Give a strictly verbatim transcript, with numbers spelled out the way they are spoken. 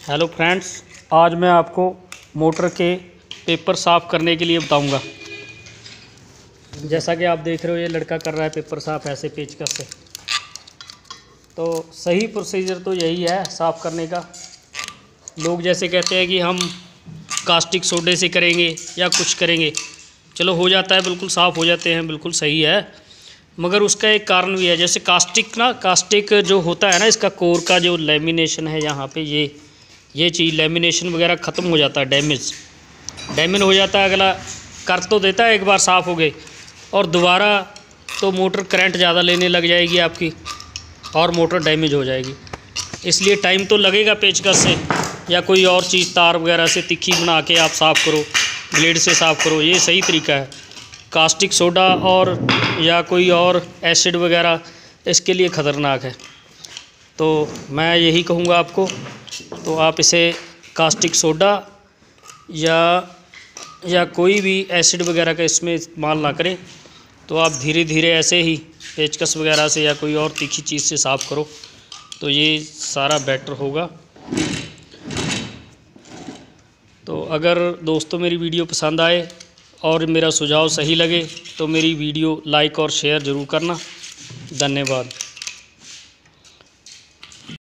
Hello friends, आज मैं आपको मोटर के पेपर साफ़ करने के लिए बताऊंगा। जैसा कि आप देख रहे हो, ये लड़का कर रहा है पेपर साफ़ ऐसे पेचकस से। तो सही प्रोसीजर तो यही है साफ़ करने का। लोग जैसे कहते हैं कि हम कास्टिक सोडे से करेंगे या कुछ करेंगे, चलो हो जाता है, बिल्कुल साफ़ हो जाते हैं, बिल्कुल सही है। मगर उसका एक कारण भी है। जैसे कास्टिक ना कास्टिक जो होता है ना, इसका कोर का जो लेमिनेशन है यहाँ पे, ये ये चीज़ लेमिनेशन वगैरह ख़त्म हो जाता है, डैमेज डैमेज हो जाता है। अगला कर तो देता है एक बार साफ़ हो गए, और दोबारा तो मोटर करंट ज़्यादा लेने लग जाएगी आपकी और मोटर डैमेज हो जाएगी। इसलिए टाइम तो लगेगा पेचकस से या कोई और चीज़ तार वगैरह से तिखी बना के आप साफ़ करो, ब्लेड से साफ़ करो, ये सही तरीका है। कास्टिक सोडा और या कोई और एसिड वगैरह इसके लिए ख़तरनाक है। तो मैं यही कहूँगा आपको, तो आप इसे कास्टिक सोडा या या कोई भी एसिड वगैरह का इसमें इस्तेमाल ना करें। तो आप धीरे धीरे ऐसे ही पेचकस वगैरह से या कोई और तीखी चीज़ से साफ़ करो, तो ये सारा बेटर होगा। तो अगर दोस्तों मेरी वीडियो पसंद आए और मेरा सुझाव सही लगे तो मेरी वीडियो लाइक और शेयर ज़रूर करना। धन्यवाद।